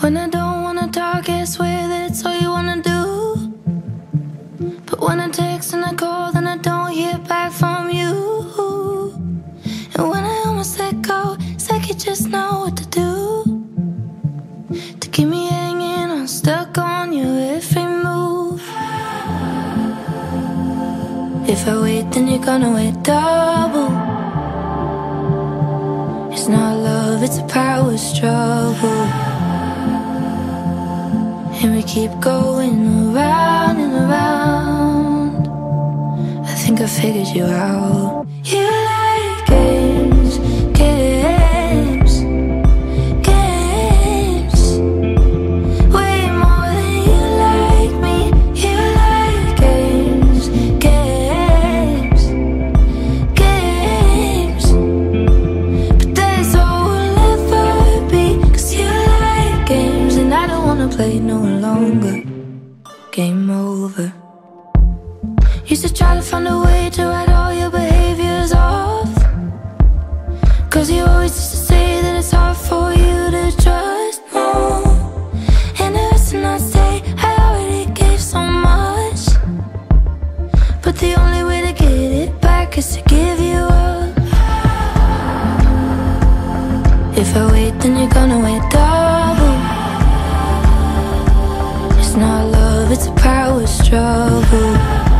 When I don't wanna talk, I swear that's all you wanna do. But when I text and I call, then I don't hear back from you. And when I almost let go, it's like you just know what to do, to keep me hanging on, stuck on your every move. If I wait, then you're gonna wait double. It's not love, it's a power struggle. And we keep going around and around. I think I figured you out. You like games, games, games, way more than you like me. You like games, games, games, but that's all we'll ever be. 'Cause you like games and I don't wanna play no longer. Game over. Used to try to find a way to write all your behaviors off, 'cause you always used to say that it's hard for you to trust more. And the rest of I say I already gave so much, but the only way to get it back is to give you up. If I wait, then you're gonna wait double. It's not love, it's a power struggle.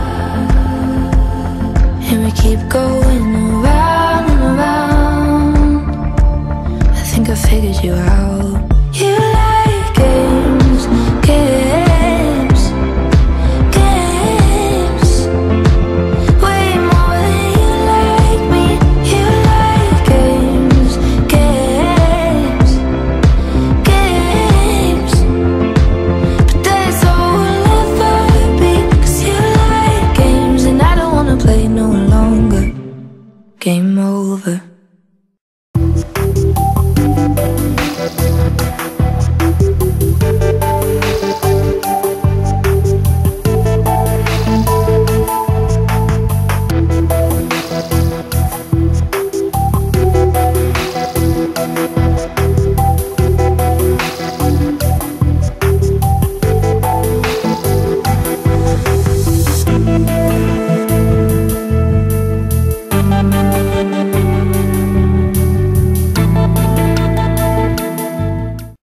And we keep going around and around. I think I figured you out.